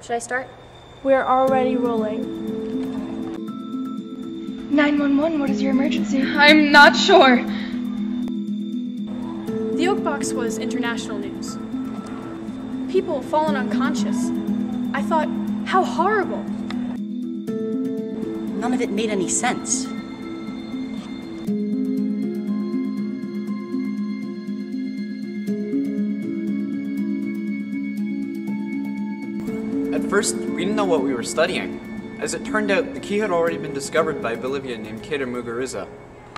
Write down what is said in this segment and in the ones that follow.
Should I start? We're already rolling. 911, what is your emergency? I'm not sure. The Oak Box was international news. People fallen unconscious. I thought, how horrible. None of it made any sense. At first, we didn't know what we were studying. As it turned out, the key had already been discovered by a Bolivian named Keita Muguruza.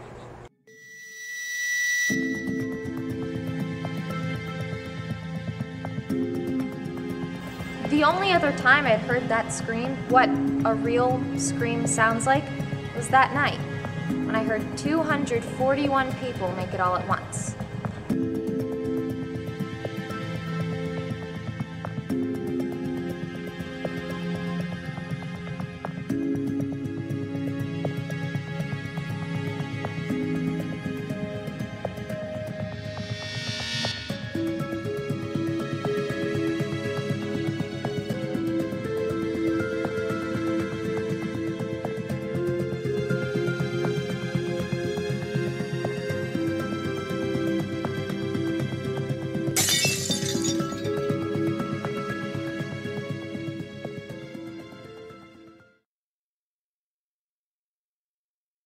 The only other time I'd heard that scream, what a real scream sounds like, was that night, when I heard 241 people make it all at once.